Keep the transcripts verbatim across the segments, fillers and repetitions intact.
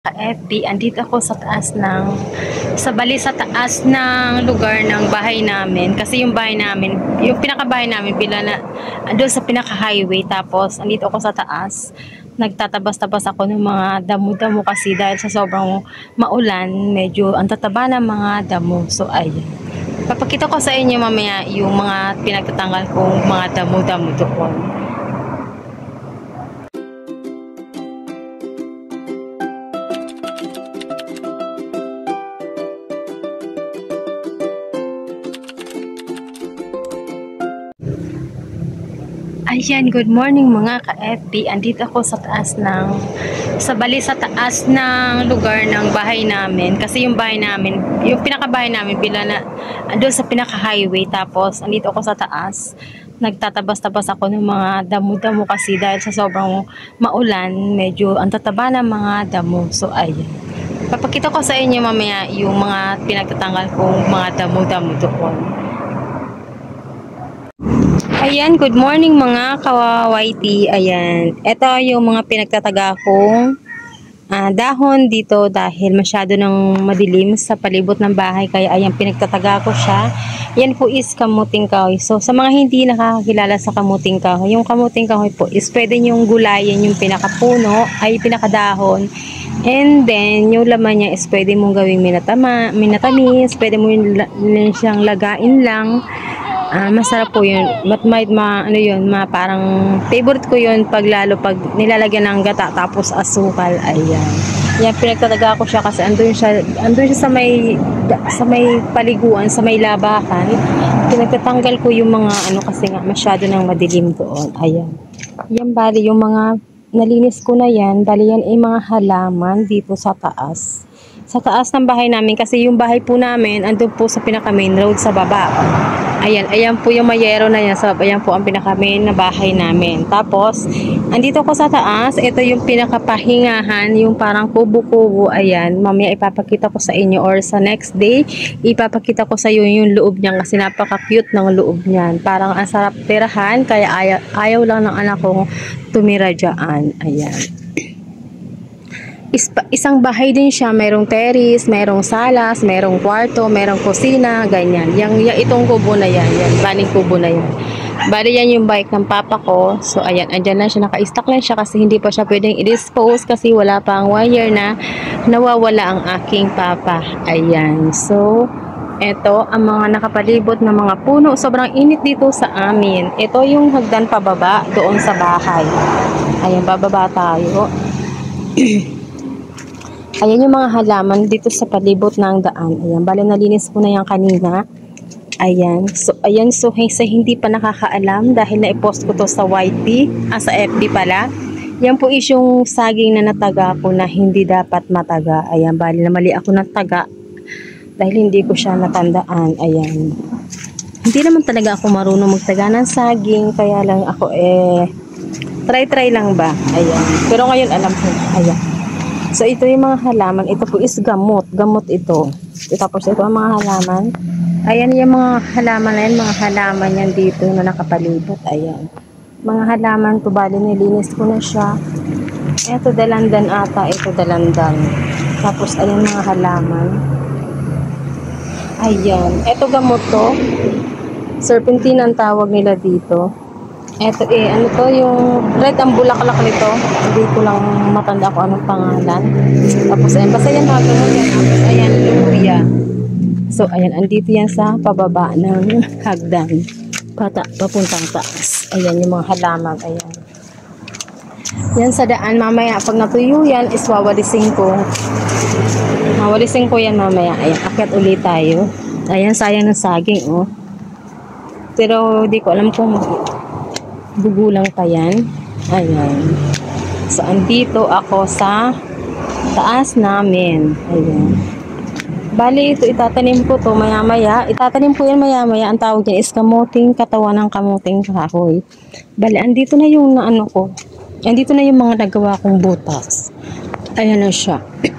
F B, andito ako sa taas ng sa bali sa taas ng lugar ng bahay namin kasi yung bahay namin, yung pinakabahay namin bila na doon sa pinaka highway, tapos andito ako sa taas nagtatabas-tabas ako ng mga damo-damo kasi dahil sa sobrang maulan medyo ang tataba ng mga damo. So ayun, papakita ko sa inyo mamaya yung mga pinagtatanggal kong mga damo-damo doon. Ayan, good morning mga ka-F B. Andito ako sa taas ng sa bali sa taas ng lugar ng bahay namin kasi yung bahay namin, yung pinakabahay namin bila na doon sa pinaka highway, tapos andito ako sa taas nagtatabas-tabas ako ng mga damo-damo kasi dahil sa sobrang maulan medyo ang tataba ng mga damo. So ayun, papakita ko sa inyo mamaya yung mga pinagtatanggal kong mga damo-damo doon. Ayan, good morning mga ka-Y T. Ayan, ito yung mga pinagtataga kong uh, dahon dito dahil masyado ng madilim sa palibot ng bahay, kaya ayan, pinagtataga ko siya. Yan po is kamuting kahoy. So sa mga hindi nakakakilala sa kamuting kahoy, yung kamuting kahoy po is pwede nyong gulayin yung pinakapuno ay pinakadahon, and then yung laman niya is pwede mong gawing minatama, minatamis, pwede mo siyang lagain lang. Ah, masarap po yun. But might ma, ano yun, ma, parang favorite ko yun pag lalo pag nilalagyan ng gata tapos asukal. Ayan. Yan, pinagtataga ko siya kasi andun siya, andun siya sa may, sa may paliguan, sa may labahan. Pinagtatanggal ko yung mga ano kasi nga masyado nang madilim doon. Ayan. Yan, bali yung mga nalinis ko na yan. Bali yan ay mga halaman dito sa taas. Sa taas ng bahay namin kasi yung bahay po namin andun po sa pinaka main road sa baba. Ayan, ayan po yung mayero na yan. So, ayan po ang pinaka main na bahay namin. Tapos, andito ko sa taas, ito yung pinakapahingahan, yung parang kubo-kubo. Ayan, mamaya ipapakita ko sa inyo or sa next day, ipapakita ko sa iyo yung loob niyan kasi napaka-cute ng loob niyan. Parang ang sarap tirahan, kaya ayaw, ayaw lang ng anak kong tumira dyan. Ayan. Isang bahay din siya, mayroong terrace, mayroong salas, mayroong kwarto, mayroong kusina, ganyan. Yang, yang itong kubo na yan, yan, baling kubo na yan. Bali yan yung bike ng papa ko. So ayan, andyan lang siya, naka-stack lang siya kasi hindi pa siya pwedeng i-dispose kasi wala pang one year na nawawala ang aking papa. Ayan, so ito ang mga nakapalibot na mga puno. Sobrang init dito sa amin. Ito yung hagdan pababa doon sa bahay. Ayan, bababa tayo. Ayan yung mga halaman dito sa palibot ng daan. Ayan, bali nalinis ko na yan kanina. Ayan. So, ayan. So, sa hindi pa nakakaalam, dahil na-post ko to sa Y T, ah, sa F B pala. Yan po is yung saging na nataga ko na hindi dapat mataga. Ayan, bali na mali ako nataga dahil hindi ko siya natandaan. Ayan. Hindi naman talaga ako marunong magtaga ng saging, kaya lang ako eh, try-try lang ba. Ayan. Pero ngayon alam ko. Ayan. So, ito yung mga halaman. Ito po is gamot. Gamot ito. Tapos, ito ang mga halaman. Ayan yung mga halaman na yan. Mga halaman yan dito na nakapalibot. Ayan. Mga halaman to, bali nilinis ko na siya. Ito dalandan ata. Ito dalandan. Tapos, ayan mga halaman. Ayan. Ito gamot to. Serpentine ang tawag nila dito. Eto eh, ano to, yung red ang bulaklak nito. Hindi ko lang matanda ko anong pangalan. Tapos ayan, basta yan mga ganun yan. Tapos ayan, luya. So ayan, andito yan sa pababa ng hagdan. Pata, papuntang taas. Ayan yung mga halaman, ayan. Yan sa daan, mamaya pag natuyo yan, is wawalisin ko. Wawalisin ko yan mamaya. Ayan, akyat ulit tayo. Ayan, sayang ng saging, oh. Pero di ko alam kung gugulang pa yan. Ayan. So, andito ako sa taas namin. Ayan. Bali, ito itatanim ko to maya-maya. Itatanim ko yan maya-maya. Ang tawag niya is kamuting katawan ng kamuting kahoy. Bali, andito na yung naano ko. Andito na yung mga nagawa kong butas. Ayan na siya.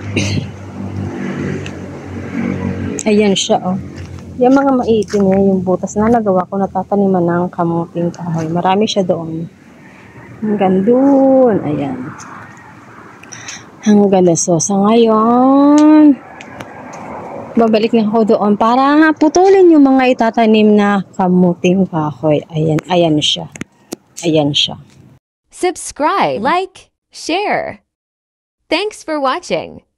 Ayan siya, oh. Yung mga maitim niya, yung butas na nagawa ko, natataniman ng kamuting kahoy. Marami siya doon. Hanggang doon. Ayan. hanggang so sa ngayon, babalik na ako doon para putulin yung mga itatanim na kamuting kahoy. Ayan, ayan siya. Ayan siya. Subscribe, like, share. Thanks for watching.